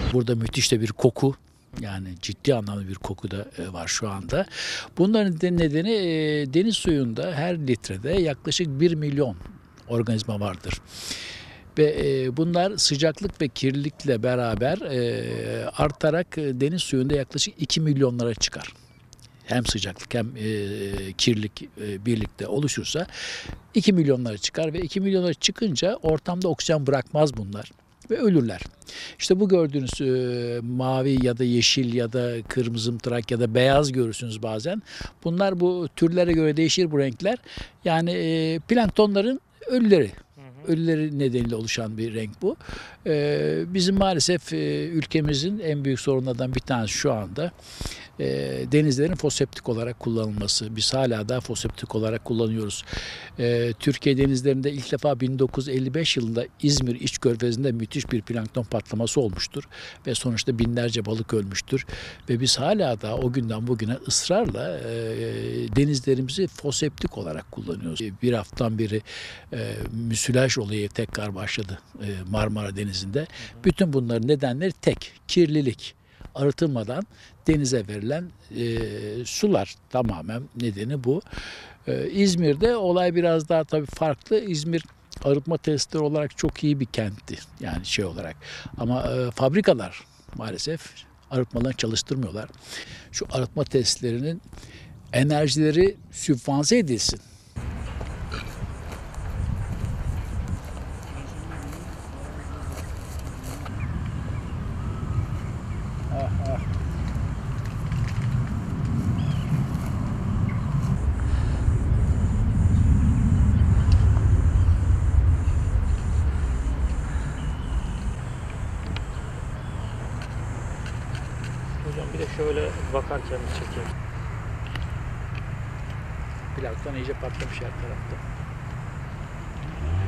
Burada müthiş de bir koku. Yani ciddi anlamda bir koku da var şu anda. Bunların nedeni deniz suyunda her litrede yaklaşık 1 milyon organizma vardır. Ve bunlar sıcaklık ve kirlilikle beraber artarak deniz suyunda yaklaşık 2 milyonlara çıkar. Hem sıcaklık hem kirlilik birlikte oluşursa 2 milyonlara çıkar ve 2 milyonlara çıkınca ortamda oksijen bırakmaz bunlar ve ölürler. İşte bu gördüğünüz mavi ya da yeşil ya da kırmızımtırak ya da beyaz görürsünüz bazen. Bunlar bu türlere göre değişir bu renkler. Yani planktonların ölüleri. Ölüleri nedeniyle oluşan bir renk bu. Bizim maalesef ülkemizin en büyük sorunlardan bir tanesi şu anda denizlerin foseptik olarak kullanılması. Biz hala da foseptik olarak kullanıyoruz. Türkiye denizlerinde ilk defa 1955 yılında İzmir İç Körfezi'nde müthiş bir plankton patlaması olmuştur. Ve sonuçta binlerce balık ölmüştür. Ve biz hala da o günden bugüne ısrarla denizlerimizi foseptik olarak kullanıyoruz. Bir haftadan beri müsilaj olayı tekrar başladı Marmara Denizi'nde. Bütün bunların nedenleri tek, kirlilik. Arıtılmadan denize verilen sular tamamen nedeni bu. İzmir'de olay biraz daha tabii farklı. İzmir arıtma tesisleri olarak çok iyi bir kentti yani şey olarak. Ama fabrikalar maalesef arıtmalarını çalıştırmıyorlar. Şu arıtma tesislerinin enerjileri sübvanse edilsin. Hocam bir de şöyle bakarken bir çekeyim. Plankton iyice patlamış her tarafta.